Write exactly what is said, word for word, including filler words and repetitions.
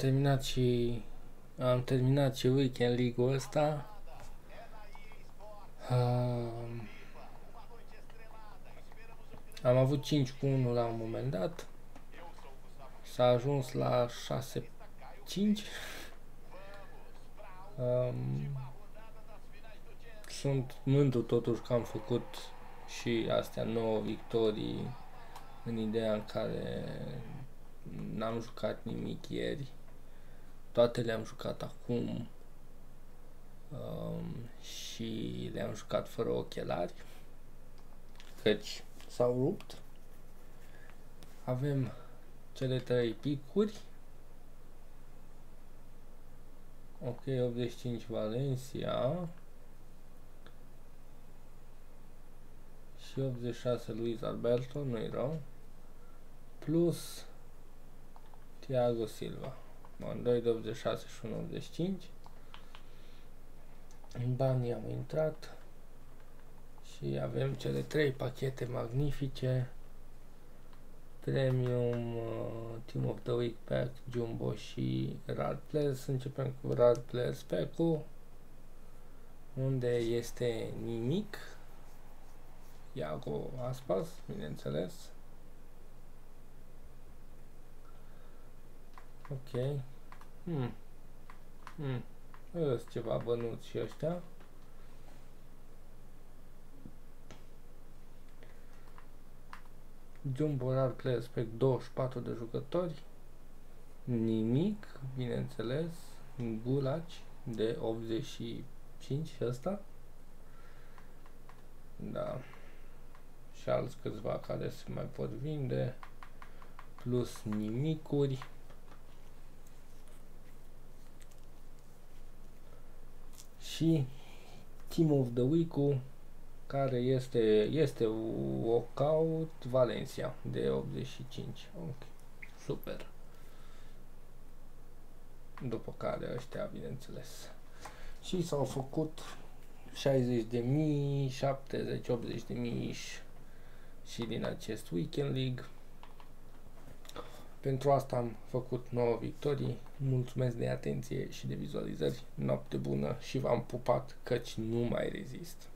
terminat și am terminat și Weekend League-ul ăsta. Uh, am avut cinci cu unu la un moment dat. S-a ajuns la șase cinci. Um, sunt mândru totuși că am făcut și astea nouă victorii în ideea în care n-am jucat nimic ieri. Toate le-am jucat acum um, și le-am jucat fără ochelari, căci s-au rupt. Avem cele trei picuri. Ok, optzeci și cinci Valencia și optzeci și șase Luis Alberto, nu-i rău, plus Thiago Silva. Bun, doi de optzeci și șase și unu optzeci și cinci. În banii am intrat și avem cele trei pachete magnifice: Premium, uh, Team of the Week Pack, Jumbo și Rare Players. Începem cu Rare Players Pack-ul, unde este nimic. Iago Aspas, bineînțeles. Ok. Hmm. Hmm. Sunt ceva bănuți și ăștia. Jumbo Rare Players Pack, douăzeci și patru de jucători. Nimic, bineînțeles. Gulaci de optzeci și cinci și ăsta. Da. Și alți câțiva care se mai pot vinde. Plus nimicuri. Și Team of the Week-ul, care este este Walkout Valencia de optzeci și cinci. Ok. Super. După care ăștia, bineînțeles. Și s-au făcut șaizeci de mii, șaptezeci, optzeci de mii și din acest Weekend League. Pentru asta am făcut nouă victorii. Mulțumesc de atenție și de vizualizări. Noapte bună și v-am pupat, căci nu mai rezist.